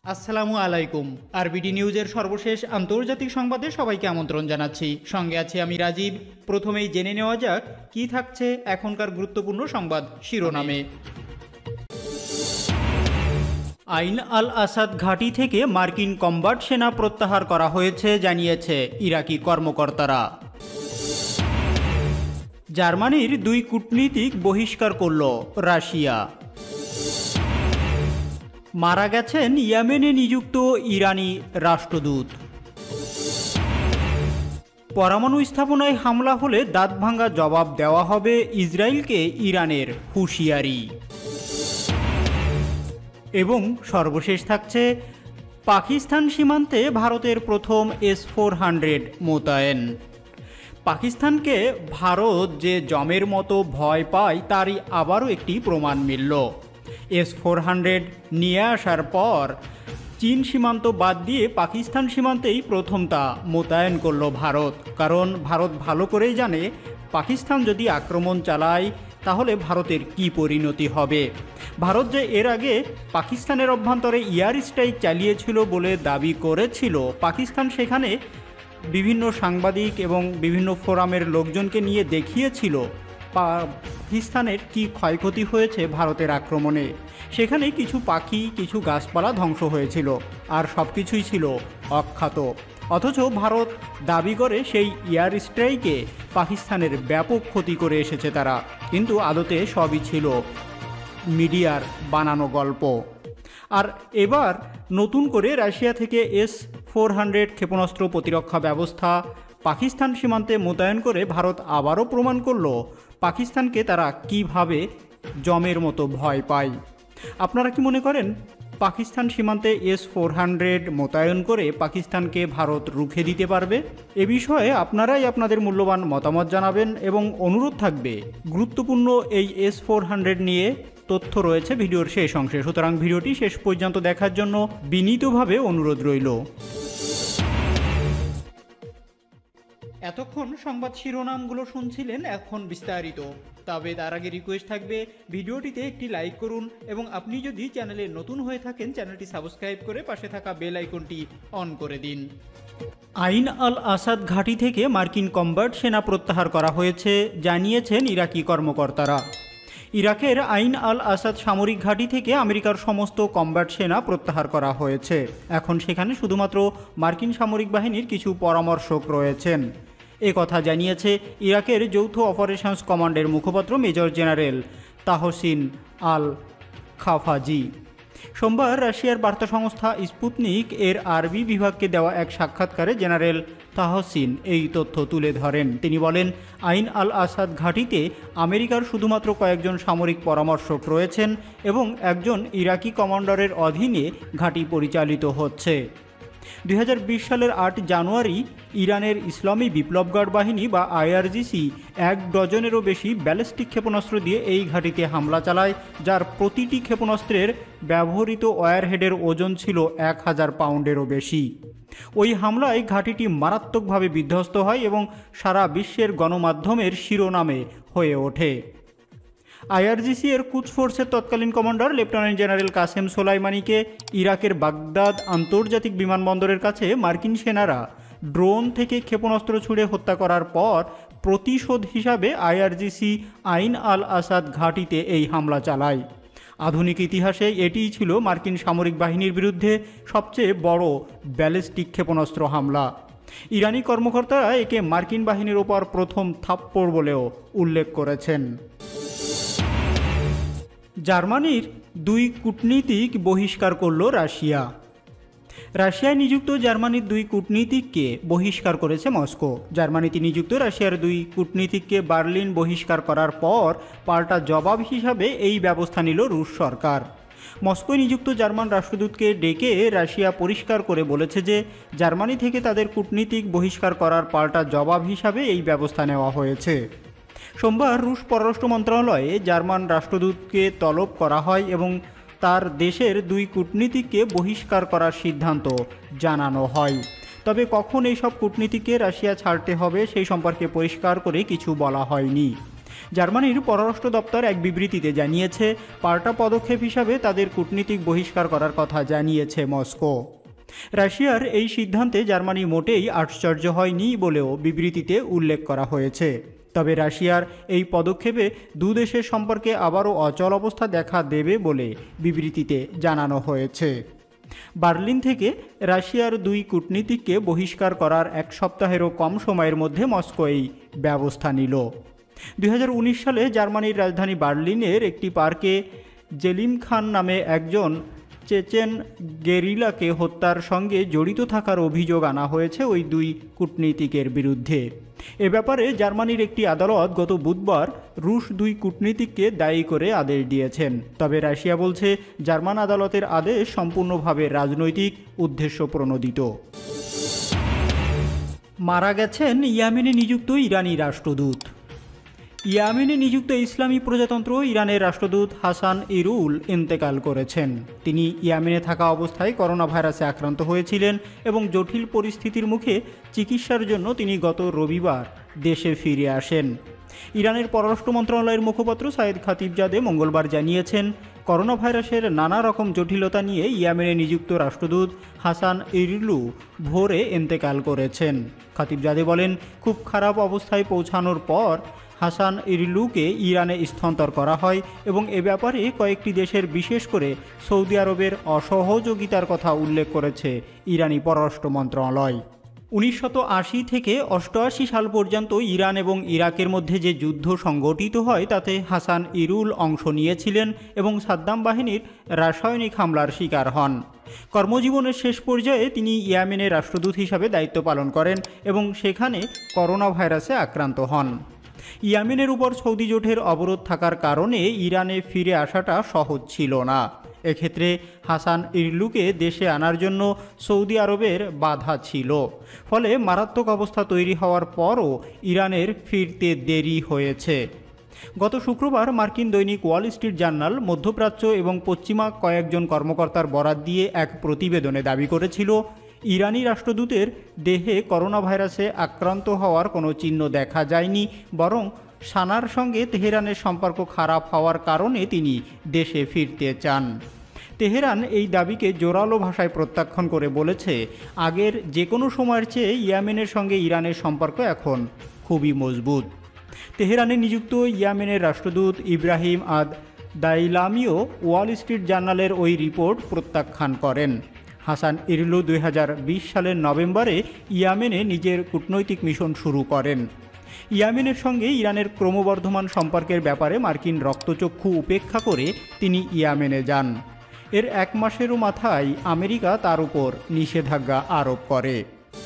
আসসালামু আলাইকুম। আরবিডি নিউজের সর্বশেষ আন্তর্জাতিক সংবাদে সবাইকে আমন্ত্রণ জানাচ্ছি। সঙ্গে আছি আমি রাজীব। প্রথমেই জেনে নেওয়া যাক কি থাকছে এখনকার গুরুত্বপূর্ণ সংবাদ শিরোনামে। আইন আল আসাদ ঘাঁটি থেকে মার্কিন কম্বাট সেনা প্রত্যাহার করা হয়েছে জানিয়েছে ইরাকি কর্মকর্তারা। জার্মানির 2 কূটনীতিক বহিষ্কার করল রাশিয়া। মারা গেছেন ইয়েমেনে নিযুক্ত ইরানি রাষ্ট্রদূত। পরমাণু স্থাপনায় হামলা হলে দাঁতভাঙা জবাব দেওয়া হবে ইসরায়েলকে ইরানের হুঁশিয়ারি। এবং সর্বশেষ থাকছে পাকিস্তান সীমান্তে ভারতের প্রথম S-400 মোতায়েন। পাকিস্তানকে ভারত যে জমের মতো ভয় পায় তারই আবারও একটি প্রমাণ মিলল। S-400 নিয়ে আসার পর চীন সীমান্ত বাদ দিয়ে পাকিস্তান সীমান্তেই প্রথম তা মোতায়েন করল ভারত। কারণ ভারত ভালো করেই জানে পাকিস্তান যদি আক্রমণ চালায় তাহলে ভারতের কি পরিণতি হবে। ভারত যে এর আগে পাকিস্তানের অভ্যন্তরে এয়ার স্ট্রাইক চালিয়েছিল বলে দাবি করেছিল, পাকিস্তান সেখানে বিভিন্ন সাংবাদিক এবং বিভিন্ন ফোরামের লোকজনকে নিয়ে দেখিয়েছিল পাকিস্তানের কি ক্ষয়ক্ষতি হয়েছে ভারতের আক্রমণে। সেখানে কিছু পাখি, কিছু গাছপালা ধ্বংস হয়েছিল, আর সব কিছুই ছিল অখ্যাত। অথচ ভারত দাবি করে সেই এয়ার স্ট্রাইকে পাকিস্তানের ব্যাপক ক্ষতি করে এসেছে তারা, কিন্তু আদতে সবই ছিল মিডিয়ার বানানো গল্প। আর এবার নতুন করে রাশিয়া থেকে S-400 ক্ষেপণাস্ত্র প্রতিরক্ষা ব্যবস্থা পাকিস্তান সীমান্তে মোতায়েন করে ভারত আবারও প্রমাণ করল পাকিস্তানকে তারা কিভাবে জমের মতো ভয় পায়। আপনারা কি মনে করেন পাকিস্তান সীমান্তে S-400 মোতায়েন করে পাকিস্তানকে ভারত রুখে দিতে পারবে? এ বিষয়ে আপনারাই আপনাদের মূল্যবান মতামত জানাবেন এবং অনুরোধ থাকবে গুরুত্বপূর্ণ এই S-400 নিয়ে তথ্য রয়েছে ভিডিওর শেষ অংশে, সুতরাং ভিডিওটি শেষ পর্যন্ত দেখার জন্য বিনীতভাবে অনুরোধ রইল। এতক্ষণ সংবাদ শিরোনামগুলো শুনছিলেন, এখন বিস্তারিত। তবে তার আগে রিকোয়েস্ট থাকবে ভিডিওটিতে একটি লাইক করুন এবং আপনি যদি চ্যানেলে নতুন হয়ে থাকেন চ্যানেলটি সাবস্ক্রাইব করে পাশে থাকা বেল আইকনটি অন করে দিন। আইন আল আসাদ ঘাঁটি থেকে মার্কিন কম্বাট সেনা প্রত্যাহার করা হয়েছে জানিয়েছেন ইরাকি কর্মকর্তারা। ইরাকের আইন আল আসাদ সামরিক ঘাঁটি থেকে আমেরিকার সমস্ত কম্ব্যাট সেনা প্রত্যাহার করা হয়েছে। এখন সেখানে শুধুমাত্র মার্কিন সামরিক বাহিনীর কিছু পরামর্শক রয়েছেন। এ কথা জানিয়েছে ইরাকের যৌথ অপারেশনস কমান্ডের মুখপাত্র major general Tahsin Al Khafaji. সোমবার রাশিয়ার বার্তা সংস্থা স্পুতনিক এর আরবি বিভাগকে দেওয়া এক সাক্ষাৎকারে জেনারেল তাহসিন এই তথ্য তুলে ধরেন। তিনি বলেন, আইন আল আসাদ ঘাঁটিতে আমেরিকার শুধুমাত্র কয়েকজন সামরিক পরামর্শক রয়েছেন এবং একজন ইরাকি কমান্ডারের অধীনে ঘাঁটি পরিচালিত হচ্ছে। 2020 সালের 8 জানুয়ারি ইরানের ইসলামী বিপ্লব গার্ড বাহিনী বা IRGC 1 ডজনেরও বেশি ব্যালিস্টিক ক্ষেপণাস্ত্র দিয়ে এই ঘাঁটিতে হামলা চালায়, যার প্রতিটি ক্ষেপণাস্ত্রের ব্যবহৃত ওয়ারহেডের ওজন ছিল 1000 পাউন্ডেরও বেশি। ওই হামলায় ঘাঁটিটি মারাত্মকভাবে বিধ্বস্ত হয় এবং সারা বিশ্বের গণমাধ্যমের শিরোনামে হয়ে ওঠে। IRGC এর কুচ ফোর্সের তৎকালীন কমান্ডার লেফটেন্যান্ট জেনারেল কাসেম সোলাইমানিকে ইরাকের বাগদাদ আন্তর্জাতিক বিমানবন্দরের কাছে মার্কিন সেনারা ড্রোন থেকে ক্ষেপণাস্ত্র ছুড়ে হত্যা করার পর প্রতিশোধ হিসাবে IRGC আইন আল আসাদ ঘাঁটিতে এই হামলা চালায়। আধুনিক ইতিহাসে এটিই ছিল মার্কিন সামরিক বাহিনীর বিরুদ্ধে সবচেয়ে বড় ব্যালিস্টিক ক্ষেপণাস্ত্র হামলা। ইরানি কর্মকর্তারা একে মার্কিন বাহিনীর ওপর প্রথম থাপ্পড় বলেও উল্লেখ করেছেন। জার্মানির 2 কূটনীতিক বহিষ্কার করল রাশিয়া। রাশিয়ায় নিযুক্ত জার্মানির 2 কূটনীতিককে বহিষ্কার করেছে মস্কো। জার্মানিতে নিযুক্ত রাশিয়ার 2 কূটনীতিককে বার্লিন বহিষ্কার করার পর পাল্টা জবাব হিসাবে এই ব্যবস্থা নিল রুশ সরকার। মস্কোয় নিযুক্ত জার্মান রাষ্ট্রদূতকে ডেকে রাশিয়া পরিষ্কার করে বলেছে যে জার্মানি থেকে তাদের কূটনীতিক বহিষ্কার করার পাল্টা জবাব হিসাবে এই ব্যবস্থা নেওয়া হয়েছে। সোমবার রুশ পররাষ্ট্র মন্ত্রণালয়ে জার্মান রাষ্ট্রদূতকে তলব করা হয় এবং তার দেশের 2 কূটনীতিককে বহিষ্কার করার সিদ্ধান্ত জানানো হয়। তবে কখন এইসব কূটনীতিককে রাশিয়া ছাড়তে হবে সেই সম্পর্কে পরিষ্কার করে কিছু বলা হয়নি। জার্মানির পররাষ্ট্র দপ্তর এক বিবৃতিতে জানিয়েছে, পাল্টা পদক্ষেপ হিসাবে তাদের কূটনীতিক বহিষ্কার করার কথা জানিয়েছে মস্কো। রাশিয়ার এই সিদ্ধান্তে জার্মানি মোটেই আশ্চর্য হয়নি বলেও বিবৃতিতে উল্লেখ করা হয়েছে। তবে রাশিয়ার এই পদক্ষেপে দুদেশের সম্পর্কে আবারও অচল অবস্থা দেখা দেবে বলে বিবৃতিতে জানানো হয়েছে। বার্লিন থেকে রাশিয়ার 2 কূটনীতিককে বহিষ্কার করার এক সপ্তাহেরও কম সময়ের মধ্যে মস্কো এই ব্যবস্থা নিল। 2019 সালে জার্মানির রাজধানী বার্লিনের একটি পার্কে জেলিম খান নামে একজন চেচেন গেরিলাকে হত্যার সঙ্গে জড়িত থাকার অভিযোগ আনা হয়েছে ওই 2 কূটনীতিকের বিরুদ্ধে। এ ব্যাপারে জার্মানির একটি আদালত গত বুধবার রুশ 2 কূটনীতিককে দায়ী করে আদেশ দিয়েছেন। তবে রাশিয়া বলছে, জার্মান আদালতের আদেশ সম্পূর্ণভাবে রাজনৈতিক উদ্দেশ্য প্রণোদিত। মারা গেছেন ইয়েমেনে নিযুক্ত ইরানি রাষ্ট্রদূত। ইয়েমেনে নিযুক্ত ইসলামী প্রজাতন্ত্র ইরানের রাষ্ট্রদূত হাসান ইরুল ইন্তেকাল করেছেন। তিনি ইয়েমেনে থাকা অবস্থায় করোনা ভাইরাসে আক্রান্ত হয়েছিলেন এবং জটিল পরিস্থিতির মুখে চিকিৎসার জন্য তিনি গত রবিবার দেশে ফিরে আসেন। ইরানের পররাষ্ট্র মন্ত্রণালয়ের মুখপাত্র সাইদ খাতিবজাদে মঙ্গলবার জানিয়েছেন, করোনা ভাইরাসের নানা রকম জটিলতা নিয়ে ইয়েমেনে নিযুক্ত রাষ্ট্রদূত হাসান ইরলু ভোরে ইন্তেকাল করেছেন। খাতিবজাদে বলেন, খুব খারাপ অবস্থায় পৌঁছানোর পর হাসান ইরলুকে ইরানে স্থানান্তর করা হয় এবং এ ব্যাপারে কয়েকটি দেশের, বিশেষ করে সৌদি আরবের অসহযোগিতার কথা উল্লেখ করেছে ইরানি পররাষ্ট্র মন্ত্রণালয়। 1980 থেকে 88 সাল পর্যন্ত ইরান এবং ইরাকের মধ্যে যে যুদ্ধ সংগঠিত হয় তাতে হাসান ইরুল অংশ নিয়েছিলেন এবং সাদ্দাম বাহিনীর রাসায়নিক হামলার শিকার হন। কর্মজীবনের শেষ পর্যায়ে তিনি ইয়েমেনের রাষ্ট্রদূত হিসাবে দায়িত্ব পালন করেন এবং সেখানে করোনা ভাইরাসে আক্রান্ত হন। ইয়েমেনের উপর সৌদি জোটের অবরোধ থাকার কারণে ইরানে ফিরে আসাটা সহজ ছিল না। এক্ষেত্রে হাসান ইরলুকে দেশে আনার জন্য সৌদি আরবের বাধা ছিল, ফলে মারাত্মক অবস্থা তৈরি হওয়ার পরও ইরানের ফিরতে দেরি হয়েছে। গত শুক্রবার মার্কিন দৈনিক ওয়াল স্ট্রিট জার্নাল মধ্যপ্রাচ্য এবং পশ্চিমা কয়েকজন কর্মকর্তার বরাত দিয়ে এক প্রতিবেদনে দাবি করেছিল, ইরানি রাষ্ট্রদূতের দেহে করোনা ভাইরাসে আক্রান্ত হওয়ার কোনো চিহ্ন দেখা যায়নি, বরং সানার সঙ্গে তেহরানের সম্পর্ক খারাপ হওয়ার কারণে তিনি দেশে ফিরতে চান। তেহরান এই দাবিকে জোরালো ভাষায় প্রত্যাখ্যান করে বলেছে, আগের যে কোনো সময়ের চেয়ে ইয়েমেনের সঙ্গে ইরানের সম্পর্ক এখন খুবই মজবুত। তেহরানে নিযুক্ত ইয়েমেনের রাষ্ট্রদূত ইব্রাহিম আদ দাইলামিও ওয়াল স্ট্রিট জার্নালের ওই রিপোর্ট প্রত্যাখ্যান করেন। হাসান ইরলু 2020 সালের নভেম্বরে ইয়েমেনে নিজের কূটনৈতিক মিশন শুরু করেন। ইয়েমেনের সঙ্গে ইরানের ক্রমবর্ধমান সম্পর্কের ব্যাপারে মার্কিন রক্তচক্ষু উপেক্ষা করে তিনি ইয়েমেনে যান। এর 1 মাসেরও মাথায় আমেরিকা তার উপর নিষেধাজ্ঞা আরোপ করে।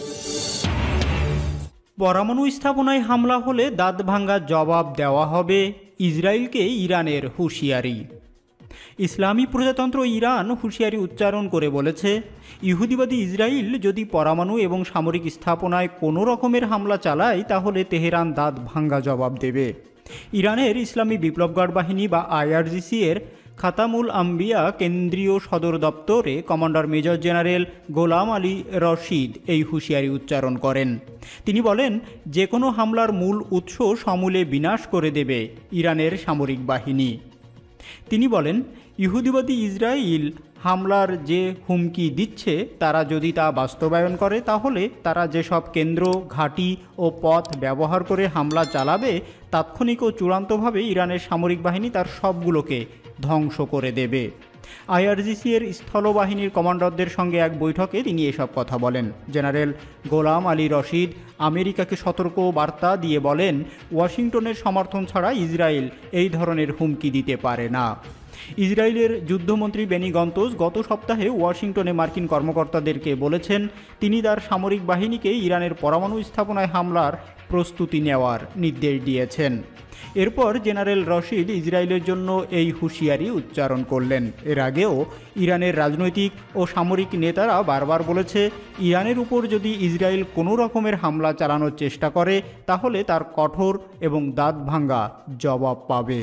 পরমাণু স্থাপনায় হামলা হলে দাঁত ভাঙ্গা জবাব দেওয়া হবে, ইসরায়েলকে ইরানের হুঁশিয়ারি। ইসলামী প্রজাতন্ত্র ইরান হুঁশিয়ারি উচ্চারণ করে বলেছে, ইহুদিবাদী ইসরায়েল যদি পরমাণু এবং সামরিক স্থাপনায় কোনো রকমের হামলা চালায় তাহলে তেহরান দাঁত ভাঙ্গা জবাব দেবে। ইরানের ইসলামী বিপ্লবগার্ড বাহিনী বা IRGC এর খাতামুল আম্বিয়া কেন্দ্রীয় সদর দপ্তরে commander major general Gholam Ali Rashid এই হুঁশিয়ারি উচ্চারণ করেন। তিনি বলেন, যে কোনো হামলার মূল উৎস সমূলে বিনাশ করে দেবে ইরানের সামরিক বাহিনী। তিনি বলেন, ইহুদিবাদী ইসরায়েল হামলার যে হুমকি দিচ্ছে তারা যদি তা বাস্তবায়ন করে তাহলে তারা যেসব কেন্দ্র, ঘাঁটি ও পথ ব্যবহার করে হামলা চালাবে তাৎক্ষণিক ও চূড়ান্তভাবে ইরানের সামরিক বাহিনী তার সবগুলোকে ধ্বংস করে দেবে। IRGC এর স্থলবাহিনীর কমান্ডারদের সঙ্গে এক বৈঠকে তিনি এসব কথা বলেন। জেনারেল গোলাম আলী রশিদ আমেরিকাকে সতর্ক বার্তা দিয়ে বলেন, ওয়াশিংটনের সমর্থন ছাড়া ইসরায়েল এই ধরনের হুমকি দিতে পারে না। ইসরায়েলের যুদ্ধমন্ত্রী বেনি গন্তজ গত সপ্তাহে ওয়াশিংটনে মার্কিন কর্মকর্তাদেরকে বলেছেন, তিনি তার সামরিক বাহিনীকে ইরানের পরমাণু স্থাপনায় হামলার প্রস্তুতি নেওয়ার নির্দেশ দিয়েছেন। এরপর জেনারেল রশিদ ইসরায়েলের জন্য এই হুঁশিয়ারি উচ্চারণ করলেন। এর আগেও ইরানের রাজনৈতিক ও সামরিক নেতারা বারবার বলেছে, ইরানের উপর যদি ইসরায়েল কোনো রকমের হামলা চালানোর চেষ্টা করে তাহলে তার কঠোর এবং দাঁত ভাঙ্গা জবাব পাবে।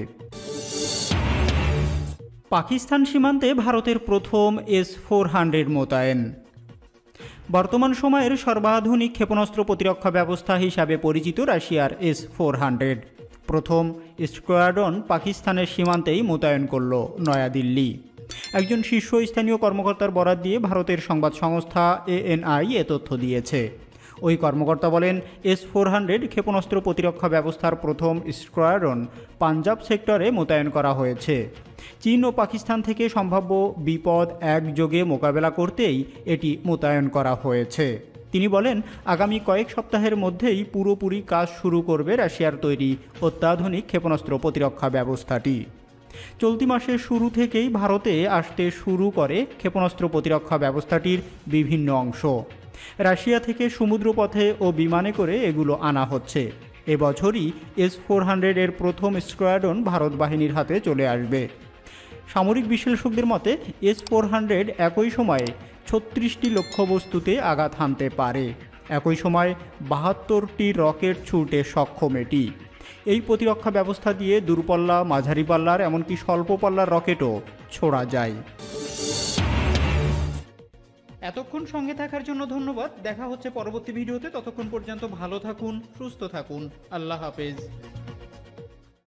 পাকিস্তান সীমান্তে ভারতের প্রথম S-400 মোতায়েন। বর্তমান সময়ের সর্বাধুনিক ক্ষেপণাস্ত্র প্রতিরক্ষা ব্যবস্থা হিসাবে পরিচিত রাশিয়ার S-400 প্রথম স্কোয়াড্রন পাকিস্তানের সীমান্তেই মোতায়েন করল নয়াদিল্লি। একজন শীর্ষস্থানীয় কর্মকর্তার বরাত দিয়ে ভারতের সংবাদ সংস্থা ANI এ তথ্য দিয়েছে। ওই কর্মকর্তা বলেন, S-400 ক্ষেপণাস্ত্র প্রতিরক্ষা ব্যবস্থার প্রথম স্কোয়াড্রন পাঞ্জাব সেক্টরে মোতায়েন করা হয়েছে। চীন ও পাকিস্তান থেকে সম্ভাব্য বিপদ একযোগে মোকাবেলা করতেই এটি মোতায়েন করা হয়েছে। তিনি বলেন, আগামী কয়েক সপ্তাহের মধ্যেই পুরোপুরি কাজ শুরু করবে রাশিয়ার তৈরি অত্যাধুনিক ক্ষেপণাস্ত্র প্রতিরক্ষা ব্যবস্থাটি। চলতি মাসের শুরু থেকেই ভারতে আসতে শুরু করে ক্ষেপণাস্ত্র প্রতিরক্ষা ব্যবস্থাটির বিভিন্ন অংশ। রাশিয়া থেকে সমুদ্রপথে ও বিমানে করে এগুলো আনা হচ্ছে। এবছরই S-400 এর প্রথম স্কোয়াড্রন ভারত বাহিনীর হাতে চলে আসবে। সামরিক বিশ্লেষকদের মতে S-400 একই সময়ে 36টি লক্ষ্যবস্তুতে আঘাত হানতে পারে। একই সময় 72টি রকেট ছুটে সক্ষম এটি। এই প্রতিরক্ষা ব্যবস্থা দিয়ে দূরপাল্লা, মাঝারি পাল্লার এমনকি স্বল্প পাল্লার রকেটও ছোড়া যায়। এতক্ষণ সঙ্গে থাকার জন্য ধন্যবাদ। দেখা হচ্ছে পরবর্তী ভিডিওতে। ততক্ষণ পর্যন্ত ভালো থাকুন, সুস্থ থাকুন। আল্লাহ হাফেজ।